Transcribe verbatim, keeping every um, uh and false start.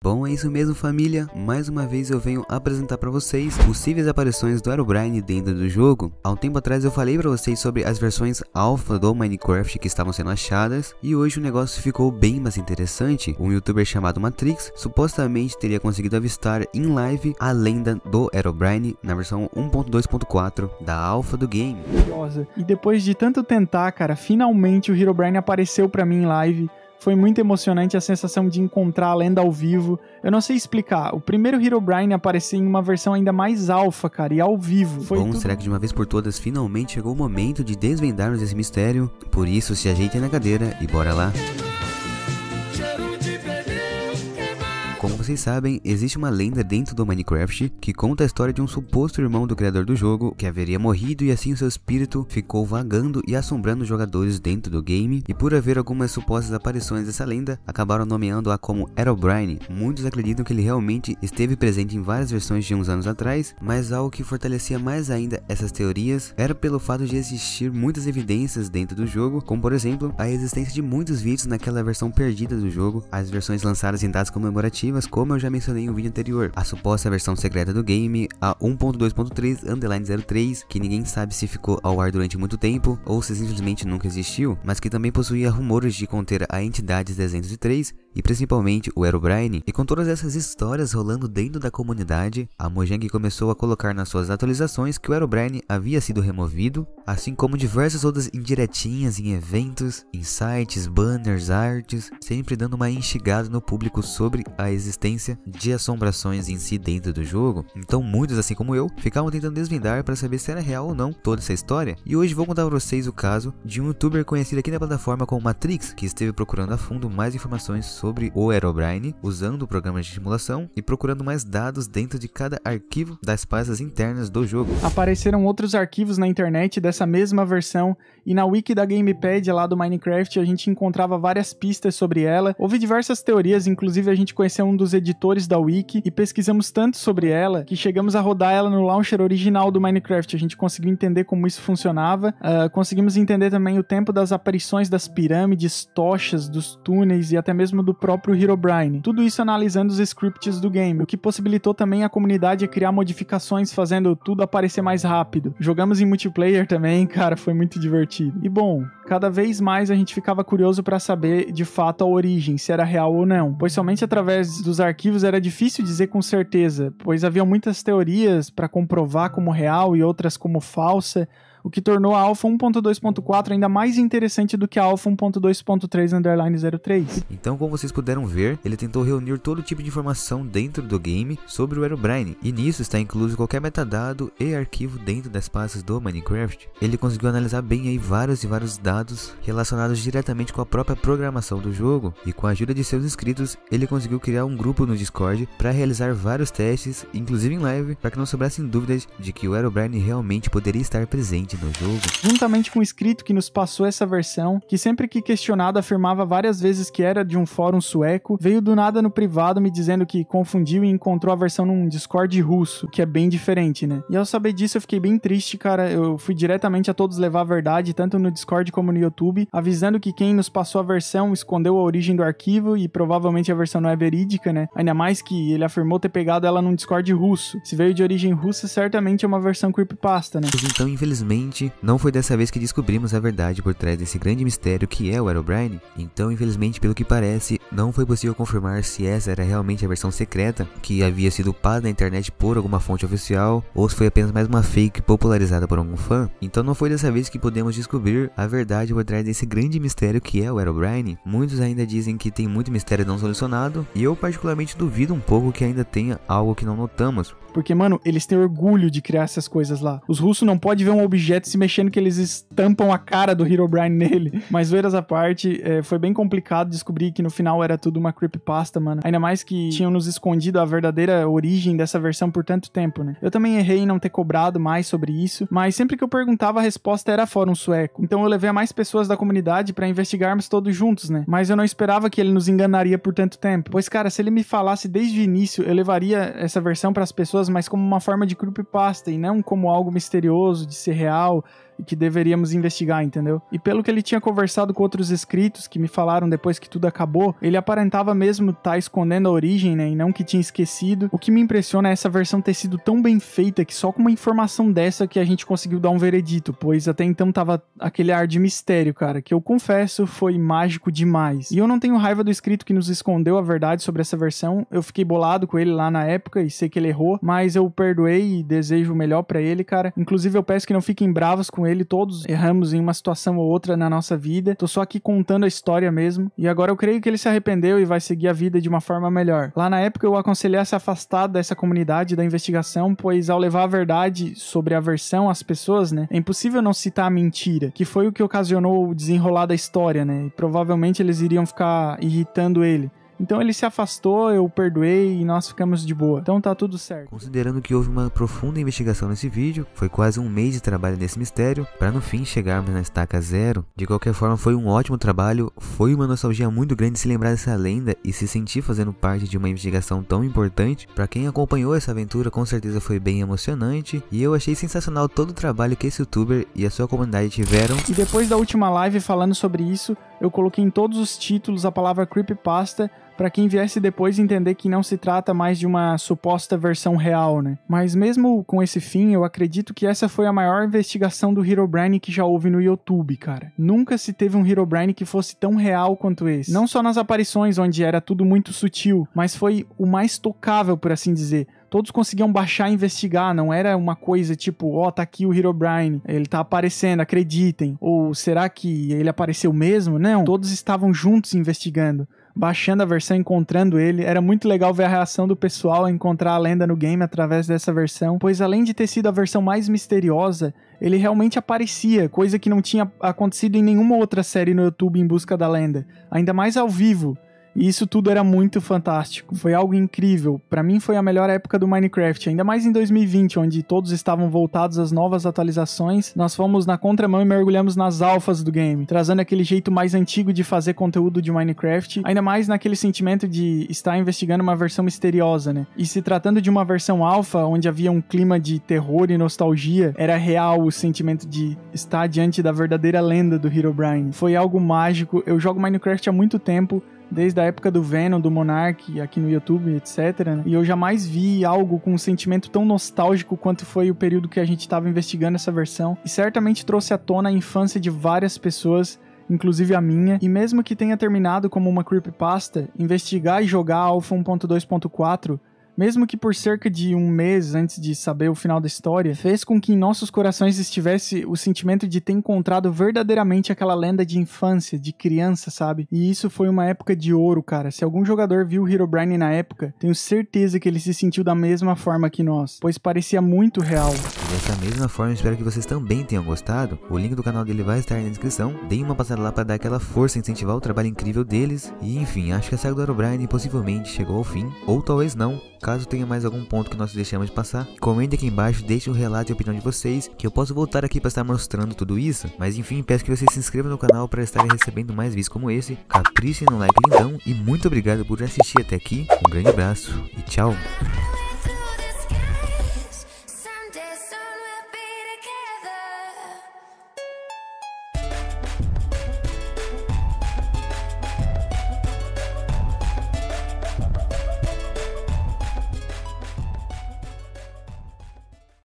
Bom, é isso mesmo, família. Mais uma vez eu venho apresentar pra vocês possíveis aparições do Herobrine dentro do jogo. Há um tempo atrás eu falei pra vocês sobre as versões alpha do Minecraft que estavam sendo achadas, e hoje o negócio ficou bem mais interessante. Um youtuber chamado Matrix supostamente teria conseguido avistar em live a lenda do Herobrine na versão um ponto dois ponto quatro da alpha do game. E depois de tanto tentar, cara, finalmente o Herobrine apareceu pra mim em live. Foi muito emocionante a sensação de encontrar a lenda ao vivo. Eu não sei explicar, o primeiro Herobrine apareceu em uma versão ainda mais alfa, cara, e ao vivo. Foi Bom, tudo... será que de uma vez por todas finalmente chegou o momento de desvendarmos esse mistério? Por isso, se ajeitem na cadeira e bora lá. Como vocês sabem, existe uma lenda dentro do Minecraft que conta a história de um suposto irmão do criador do jogo que haveria morrido, e assim seu espírito ficou vagando e assombrando os jogadores dentro do game, e por haver algumas supostas aparições dessa lenda, acabaram nomeando-a como Herobrine. Muitos acreditam que ele realmente esteve presente em várias versões de uns anos atrás, mas algo que fortalecia mais ainda essas teorias era pelo fato de existir muitas evidências dentro do jogo, como por exemplo, a existência de muitos vídeos naquela versão perdida do jogo, as versões lançadas em datas comemorativas, como eu já mencionei em um vídeo anterior, a suposta versão secreta do game, a um ponto dois ponto três zero três, que ninguém sabe se ficou ao ar durante muito tempo ou se simplesmente nunca existiu, mas que também possuía rumores de conter a entidade trezentos e três e principalmente o Herobrine. E com todas essas histórias rolando dentro da comunidade, a Mojang começou a colocar nas suas atualizações que o Herobrine havia sido removido, assim como diversas outras indiretinhas em eventos, em sites, banners, artes, sempre dando uma instigada no público sobre a existência de assombrações em si dentro do jogo. Então muitos, assim como eu, ficavam tentando desvendar para saber se era real ou não toda essa história. E hoje vou contar para vocês o caso de um youtuber conhecido aqui na plataforma como Matrix, que esteve procurando a fundo mais informações sobre o Herobrine, usando programas de simulação e procurando mais dados dentro de cada arquivo das pastas internas do jogo. Apareceram outros arquivos na internet dessa mesma versão, e na wiki da Gamepad lá do Minecraft a gente encontrava várias pistas sobre ela. Houve diversas teorias, inclusive a gente conheceu um dos editores da wiki e pesquisamos tanto sobre ela que chegamos a rodar ela no launcher original do Minecraft. A gente conseguiu entender como isso funcionava, uh, conseguimos entender também o tempo das aparições das pirâmides, tochas, dos túneis e até mesmo do próprio Herobrine. Tudo isso analisando os scripts do game, o que possibilitou também a comunidade a criar modificações fazendo tudo aparecer mais rápido. Jogamos em multiplayer também, cara, foi muito divertido. E bom, cada vez mais a gente ficava curioso para saber de fato a origem, se era real ou não, pois somente através dos arquivos era difícil dizer com certeza, pois havia muitas teorias para comprovar como real e outras como falsa, o que tornou a alpha um ponto dois ponto quatro ainda mais interessante do que a alpha um ponto dois ponto três zero três. Então, como vocês puderam ver, ele tentou reunir todo tipo de informação dentro do game sobre o Herobrine, e nisso está incluso qualquer metadado e arquivo dentro das pastas do Minecraft. Ele conseguiu analisar bem aí vários e vários dados relacionados diretamente com a própria programação do jogo, e com a ajuda de seus inscritos, ele conseguiu criar um grupo no Discord para realizar vários testes, inclusive em live, para que não sobrassem dúvidas de que o Herobrine realmente poderia estar presente no jogo. Juntamente com o inscrito que nos passou essa versão, que sempre que questionado afirmava várias vezes que era de um fórum sueco, veio do nada no privado me dizendo que confundiu e encontrou a versão num Discord russo, que é bem diferente, né? E ao saber disso eu fiquei bem triste, cara. Eu fui diretamente a todos levar a verdade, tanto no Discord como no YouTube, avisando que quem nos passou a versão escondeu a origem do arquivo e provavelmente a versão não é verídica, né? Ainda mais que ele afirmou ter pegado ela num Discord russo. Se veio de origem russa, certamente é uma versão creepypasta, né? Então, infelizmente, não foi dessa vez que descobrimos a verdade por trás desse grande mistério que é o Herobrine. Então, infelizmente, pelo que parece, não foi possível confirmar se essa era realmente a versão secreta que havia sido upada na internet por alguma fonte oficial, ou se foi apenas mais uma fake popularizada por algum fã. Então não foi dessa vez que podemos descobrir a verdade por trás desse grande mistério que é o Herobrine. Muitos ainda dizem que tem muito mistério não solucionado, e eu particularmente duvido um pouco que ainda tenha algo que não notamos. Porque, mano, eles têm orgulho de criar essas coisas lá. Os russos não podem ver um objeto se mexendo que eles estampam a cara do Herobrine nele. Mas zoeiras à parte, é, foi bem complicado descobrir que no final era tudo uma creepypasta, mano. Ainda mais que tinham nos escondido a verdadeira origem dessa versão por tanto tempo, né? Eu também errei em não ter cobrado mais sobre isso, mas sempre que eu perguntava a resposta era fórum sueco. Então eu levei a mais pessoas da comunidade pra investigarmos todos juntos, né? Mas eu não esperava que ele nos enganaria por tanto tempo. Pois, cara, se ele me falasse desde o início, eu levaria essa versão pras pessoas, mas como uma forma de creepypasta e não como algo misterioso, de ser real, e que deveríamos investigar, entendeu? E pelo que ele tinha conversado com outros inscritos que me falaram depois que tudo acabou, ele aparentava mesmo estar tá escondendo a origem, né, e não que tinha esquecido. O que me impressiona é essa versão ter sido tão bem feita que só com uma informação dessa que a gente conseguiu dar um veredito, pois até então tava aquele ar de mistério, cara, que eu confesso foi mágico demais. E eu não tenho raiva do inscrito que nos escondeu a verdade sobre essa versão, eu fiquei bolado com ele lá na época e sei que ele errou, mas eu perdoei e desejo o melhor pra ele, cara. Inclusive eu peço que não fiquem bravos com ele, todos erramos em uma situação ou outra na nossa vida, tô só aqui contando a história mesmo, e agora eu creio que ele se arrependeu e vai seguir a vida de uma forma melhor. Lá na época eu aconselhei a se afastar dessa comunidade da investigação, pois ao levar a verdade sobre a versão às pessoas, né, é impossível não citar a mentira, que foi o que ocasionou o desenrolar da história, né, e provavelmente eles iriam ficar irritando ele. Então ele se afastou, eu perdoei e nós ficamos de boa. Então tá tudo certo. Considerando que houve uma profunda investigação nesse vídeo, foi quase um mês de trabalho nesse mistério, para no fim chegarmos na estaca zero. De qualquer forma foi um ótimo trabalho, foi uma nostalgia muito grande se lembrar dessa lenda e se sentir fazendo parte de uma investigação tão importante. Para quem acompanhou essa aventura, com certeza foi bem emocionante, e eu achei sensacional todo o trabalho que esse youtuber e a sua comunidade tiveram. E depois da última live falando sobre isso, eu coloquei em todos os títulos a palavra creepypasta, para quem viesse depois entender que não se trata mais de uma suposta versão real, né? Mas mesmo com esse fim, eu acredito que essa foi a maior investigação do Herobrine que já houve no YouTube, cara. Nunca se teve um Herobrine que fosse tão real quanto esse. Não só nas aparições, onde era tudo muito sutil, mas foi o mais tocável, por assim dizer. Todos conseguiam baixar e investigar, não era uma coisa tipo, ó, oh, tá aqui o Herobrine, ele tá aparecendo, acreditem. Ou será que ele apareceu mesmo? Não, todos estavam juntos investigando, baixando a versão, encontrando ele. Era muito legal ver a reação do pessoal a encontrar a lenda no game através dessa versão, pois além de ter sido a versão mais misteriosa, ele realmente aparecia, coisa que não tinha acontecido em nenhuma outra série no YouTube em busca da lenda, ainda mais ao vivo. E isso tudo era muito fantástico, foi algo incrível. Pra mim foi a melhor época do Minecraft, ainda mais em dois mil e vinte, onde todos estavam voltados às novas atualizações. Nós fomos na contramão e mergulhamos nas alfas do game, trazendo aquele jeito mais antigo de fazer conteúdo de Minecraft, ainda mais naquele sentimento de estar investigando uma versão misteriosa, né? E se tratando de uma versão alfa, onde havia um clima de terror e nostalgia, era real o sentimento de estar diante da verdadeira lenda do Herobrine. Foi algo mágico. Eu jogo Minecraft há muito tempo, desde a época do Venom, do Monark, aqui no YouTube, etcétera. E eu jamais vi algo com um sentimento tão nostálgico quanto foi o período que a gente estava investigando essa versão. E certamente trouxe à tona a infância de várias pessoas, inclusive a minha. E mesmo que tenha terminado como uma creepypasta, investigar e jogar Alpha um ponto dois ponto quatro, mesmo que por cerca de um mês antes de saber o final da história, fez com que em nossos corações estivesse o sentimento de ter encontrado verdadeiramente aquela lenda de infância, de criança, sabe? E isso foi uma época de ouro, cara. Se algum jogador viu o Herobrine na época, tenho certeza que ele se sentiu da mesma forma que nós, pois parecia muito real. E dessa mesma forma, espero que vocês também tenham gostado. O link do canal dele vai estar aí na descrição. Deem uma passada lá para dar aquela força e incentivar o trabalho incrível deles. E enfim, acho que a saga do Herobrine possivelmente chegou ao fim, ou talvez não. Caso tenha mais algum ponto que nós deixamos de passar, comente aqui embaixo, deixe o relato e a opinião de vocês, que eu posso voltar aqui para estar mostrando tudo isso. Mas enfim, peço que vocês se inscrevam no canal para estarem recebendo mais vídeos como esse. Caprichem no like lindão e muito obrigado por assistir até aqui. Um grande abraço e tchau!